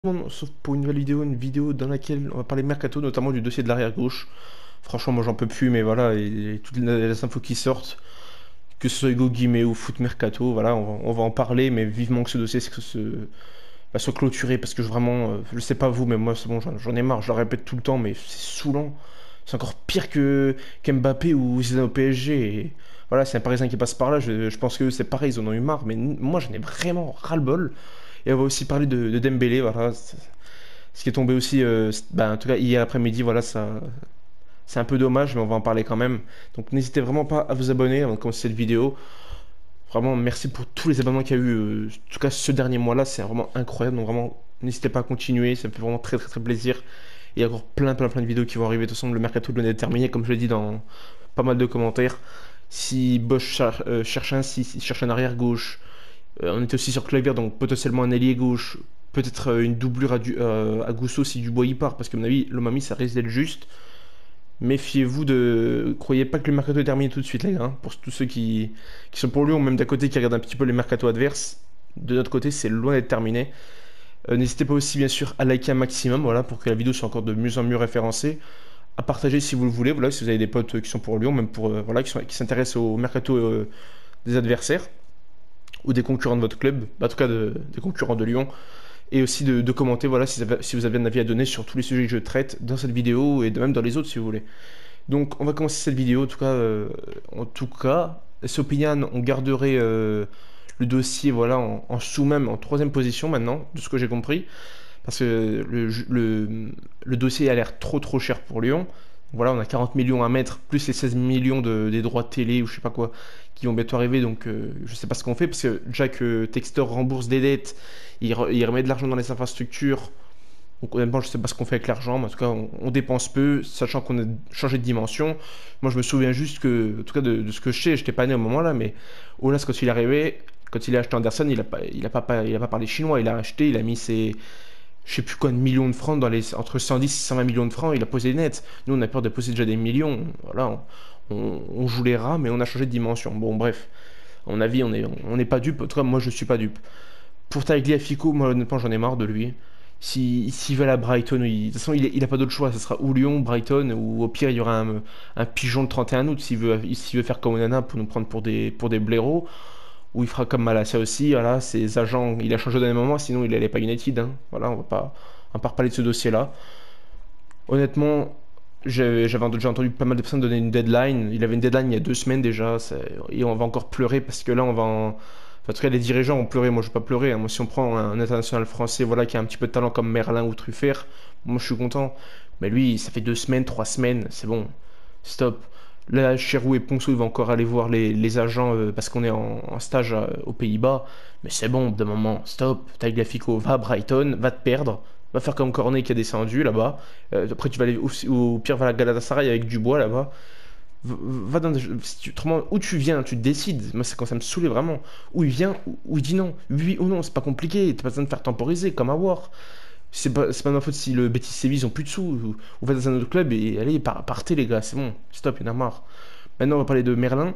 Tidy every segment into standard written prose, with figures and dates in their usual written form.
Sauf pour une vidéo dans laquelle on va parler mercato, notamment du dossier de l'arrière gauche. Franchement, moi j'en peux plus, mais voilà, et toutes les infos qui sortent, que ce soit Hugo Guimé ou Foot Mercato, voilà, on va en parler, mais vivement que ce dossier soit clôturé, parce que vraiment, je sais pas vous, mais moi c'est bon, j'en ai marre, je le répète tout le temps, mais c'est saoulant. C'est encore pire que qu'Mbappé ou Zidane au PSG. Et voilà, c'est un Parisien qui passe par là, je pense que c'est pareil, ils en ont eu marre, mais moi j'en ai vraiment ras-le-bol. Et on va aussi parler de Dembélé, voilà. Ce qui est tombé aussi, en tout cas hier après-midi, voilà, ça, c'est un peu dommage, mais on va en parler quand même. Donc n'hésitez vraiment pas à vous abonner avant de commencer cette vidéo. Vraiment, merci pour tous les abonnements qu'il y a eu, en tout cas ce dernier mois-là, c'est vraiment incroyable. Donc vraiment, n'hésitez pas à continuer, ça me fait vraiment très très très plaisir. Et il y a encore plein de vidéos qui vont arriver. De toute façon, le mercato de l'année est terminé, comme je l'ai dit dans pas mal de commentaires. Si Bosch cherche un 6, il cherche un arrière gauche. On était aussi sur Clavier, donc potentiellement un ailier gauche. Peut-être une doublure à Gusso si Dubois y part, parce que à mon avis, l'Omami, ça risque d'être juste. Méfiez-vous de. Croyez pas que le mercato est terminé tout de suite, les gars, hein. Pour tous ceux qui sont pour lui, ou même d'à côté qui regardent un petit peu les mercato adverses, de notre côté, c'est loin d'être terminé. N'hésitez pas aussi, bien sûr, à liker un maximum, voilà, pour que la vidéo soit encore de mieux en mieux référencée. À partager si vous le voulez, voilà, si vous avez des potes qui sont pour Lyon, même pour, voilà, qui s'intéressent au mercato des adversaires ou des concurrents de votre club, bah, en tout cas des concurrents de Lyon, et aussi de commenter, voilà, si vous avez un avis à donner sur tous les sujets que je traite dans cette vidéo et même dans les autres si vous voulez. Donc on va commencer cette vidéo, en tout cas, Sopignane, on garderait le dossier, voilà, en sous même, en troisième position maintenant, de ce que j'ai compris, parce que le dossier a l'air trop cher pour Lyon. Voilà, on a 40 millions à mettre, plus les 16 millions des droits de télé ou je sais pas quoi, qui vont bientôt arriver, donc je sais pas ce qu'on fait, parce que Jack Textor rembourse des dettes, il remet de l'argent dans les infrastructures, donc honnêtement je sais pas ce qu'on fait avec l'argent, mais en tout cas on dépense peu, sachant qu'on a changé de dimension. Moi je me souviens juste que, en tout cas de ce que je sais, j'étais pas né au moment là, mais Olas quand il est arrivé, quand il a acheté Anderson, il a pas parlé chinois, il a acheté, il a mis ses je sais plus quoi de millions de francs entre 110 et 120 millions de francs, il a posé net. Nous, on a peur de poser déjà des millions. Voilà, on joue les rats, mais on a changé de dimension. Bon, bref, à mon avis, on n'est pas dupe. En tout cas, moi, je suis pas dupe. Pour Tagliafico, moi, honnêtement, j'en ai marre de lui. S'il va à Brighton, de toute façon, il a pas d'autre choix. Ce sera ou Lyon, Brighton, ou au pire, il y aura un pigeon de 31 août s'il veut faire comme Onana pour nous prendre pour des blaireaux. Ou il fera comme Malacia aussi, voilà, ses agents, il a changé d'un moment, sinon il n'allait pas United, hein. Voilà, on va pas reparler de ce dossier-là. Honnêtement, j'avais déjà entendu pas mal de personnes donner une deadline. Il avait une deadline il y a 2 semaines déjà, et on va encore pleurer parce que là, en tout cas, les dirigeants ont pleuré. Moi, je vais pas pleurer, hein. Moi, si on prend un international français, voilà, qui a un petit peu de talent comme Merlin ou Truffert, moi, je suis content. Mais lui, ça fait 2 semaines, 3 semaines, c'est bon, stop. Là, Cherou et Ponceau, ils vont encore aller voir les agents parce qu'on est en stage aux Pays-Bas. Mais c'est bon, d'un moment, stop. Tagliafico, va à Brighton, va te perdre. Va faire comme Cornet qui a descendu là-bas. Après, tu vas aller au pire, va à la Galatasaray avec Dubois là-bas. Va dans autrement, où tu viens, tu décides. Moi, c'est quand ça me saoulait vraiment. Où il vient, où il dit non. Oui ou non, c'est pas compliqué. T'as pas besoin de faire temporiser comme à War. C'est pas de ma faute si le Betis Séville ils ont plus de sous. Ou va dans un autre club et allez, partez les gars, c'est bon. Stop, il y en a marre. Maintenant, on va parler de Merlin.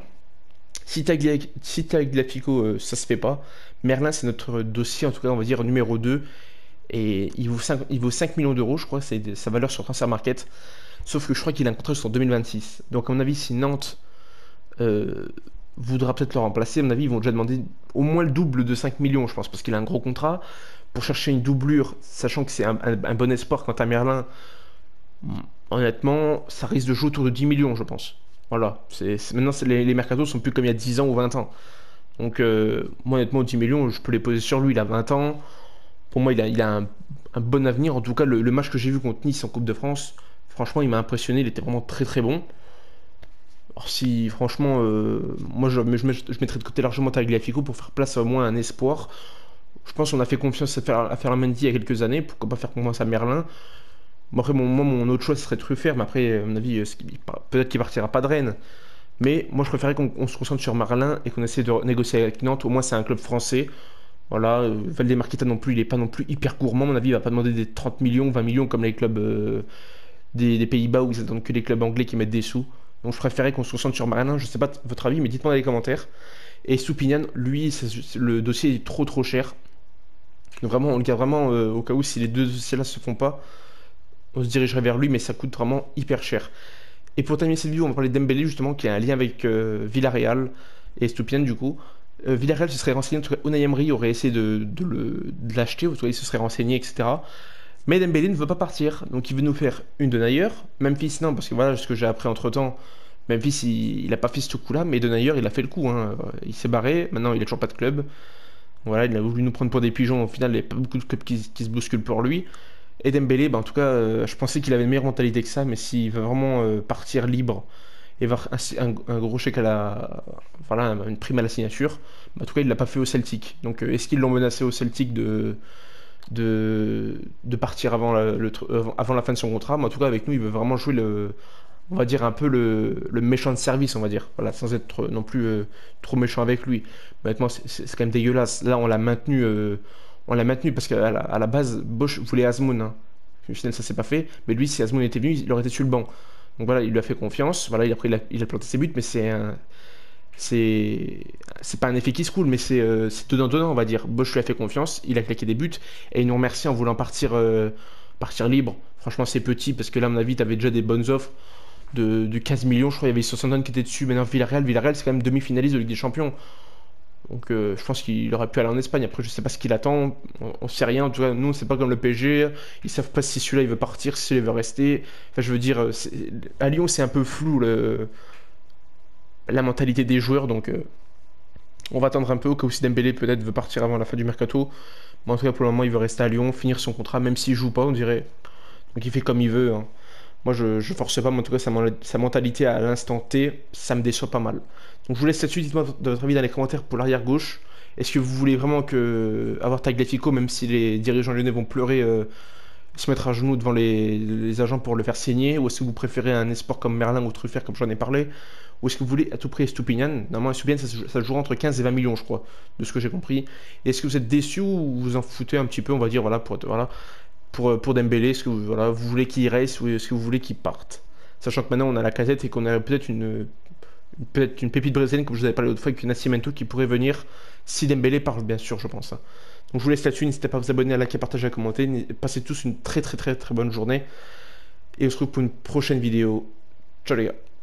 Si Tagliafico, ça se fait pas. Merlin, c'est notre dossier, en tout cas, on va dire numéro 2. Et il vaut 5 millions d'euros, je crois, c'est sa valeur sur Transfer Market. Sauf que je crois qu'il a un contrat jusqu'en 2026. Donc, à mon avis, si Nantes euh, voudra peut-être le remplacer, à mon avis, ils vont déjà demander au moins le double de 5 millions, je pense, parce qu'il a un gros contrat. Pour chercher une doublure, sachant que c'est un bon espoir quant à Merlin, honnêtement, ça risque de jouer autour de 10 millions, je pense. Voilà. Maintenant, les mercatos sont plus comme il y a 10 ans ou 20 ans. Donc, moi, honnêtement, 10 millions, je peux les poser sur lui. Il a 20 ans. Pour moi, il a un bon avenir. En tout cas, le match que j'ai vu contre Nice en Coupe de France, franchement, il m'a impressionné. Il était vraiment très bon. Alors, si, franchement, moi, je mettrais de côté largement Tagliafico pour faire place à au moins un espoir. Je pense qu'on a fait confiance à Ferland Mendy il y a quelques années. Pourquoi pas faire confiance à Merlin? Bon, après, mon autre choix, ce serait Truffert. Mais après, à mon avis, peut-être qu'il partira pas de Rennes. Mais moi, je préférais qu'on se concentre sur Merlin et qu'on essaie de négocier avec Nantes. Au moins, c'est un club français. Voilà, Valdemarquita non plus, il est pas non plus hyper gourmand. À mon avis, il va pas demander des 30 millions, 20 millions comme les clubs des Pays-Bas où ils attendent que les clubs anglais qui mettent des sous. Donc, je préférais qu'on se concentre sur Merlin. Je sais pas votre avis, mais dites-moi dans les commentaires. Et Soupignan, lui, le dossier est trop cher. Donc vraiment, on le garde vraiment au cas où si les deux dossiers-là se font pas, on se dirigerait vers lui, mais ça coûte vraiment hyper cher. Et pour terminer cette vidéo, on va parler d'Embélé justement, qui a un lien avec Villarreal et Estupiñán du coup. Villarreal se serait renseigné, en tout cas Unai Emery aurait essayé de l'acheter, il se serait renseigné, etc. Mais Dembélé ne veut pas partir, donc il veut nous faire une Denayer. Memphis non, parce que voilà ce que j'ai appris entre-temps. Memphis il a pas fait ce coup-là, mais Denayer il a fait le coup, hein. Il s'est barré, maintenant il a toujours pas de club. Voilà, il a voulu nous prendre pour des pigeons, au final il n'y a pas beaucoup de clubs qui se bousculent pour lui. Et Dembélé, bah, en tout cas, je pensais qu'il avait une meilleure mentalité que ça, mais s'il veut vraiment partir libre et avoir un gros chèque à la, voilà, une prime à la signature, bah, en tout cas, il l'a pas fait au Celtic. Donc, est-ce qu'ils l'ont menacé au Celtic de partir avant avant la fin de son contrat? Mais en tout cas, avec nous, il veut vraiment jouer on va dire un peu le méchant de service, on va dire. Voilà, sans être non plus trop méchant avec lui. Mais honnêtement, c'est quand même dégueulasse. Là, on l'a maintenu parce qu'à la base, Bosch voulait Azmoun, hein. Au final, ça s'est pas fait. Mais lui, si Azmoun était venu, il aurait été sur le banc. Donc voilà, il lui a fait confiance. Voilà, il a planté ses buts, mais c'est c'est pas un effet qui se coule, mais c'est donnant-donnant, on va dire. Bosch lui a fait confiance, il a claqué des buts, et il nous remercie en voulant partir libre. Franchement, c'est petit, parce que là, à mon avis, t'avais déjà des bonnes offres de 15 millions, je crois, il y avait 60 qui étaient dessus. Maintenant, Villarreal, c'est quand même demi-finaliste de Ligue des Champions. Donc, je pense qu'il aurait pu aller en Espagne. Après, je sais pas ce qu'il attend, on sait rien. En tout cas, nous, c'est pas comme le PSG, ils savent pas si celui-là il veut partir, si celui-là il veut rester. Enfin, je veux dire, à Lyon, c'est un peu flou la mentalité des joueurs, donc on va attendre un peu au cas où si Dembélé peut-être veut partir avant la fin du mercato. Mais en tout cas, pour le moment, il veut rester à Lyon, finir son contrat, même s'il joue pas, on dirait. Donc il fait comme il veut, hein. Moi, je force pas, mais en tout cas, sa mentalité à l'instant T, ça me déçoit pas mal. Donc je vous laisse là-dessus, dites-moi de votre avis dans les commentaires pour l'arrière gauche. Est-ce que vous voulez vraiment avoir Tagliafico, même si les dirigeants lyonnais vont pleurer, se mettre à genoux devant les agents pour le faire signer, ou est-ce que vous préférez un espoir comme Merlin ou Truffert, comme j'en ai parlé, ou est-ce que vous voulez à tout prix Estupiñán? Normalement, Estupiñán, ça jouera entre 15 et 20 millions, je crois, de ce que j'ai compris. Est-ce que vous êtes déçu ou vous en foutez un petit peu, on va dire, voilà, pour Dembélé, est-ce que voilà, vous voulez qu'il reste ou est-ce que vous voulez qu'il parte? Sachant que maintenant on a la casette et qu'on a peut-être une pépite brésilienne, comme je vous avais parlé l'autre fois, avec une Nascimento qui pourrait venir si Dembélé part, bien sûr, je pense, hein. Donc je vous laisse là-dessus, n'hésitez pas à vous abonner, à liker, à partager, à commenter. Passez tous une très très très très bonne journée. Et on se retrouve pour une prochaine vidéo. Ciao les gars.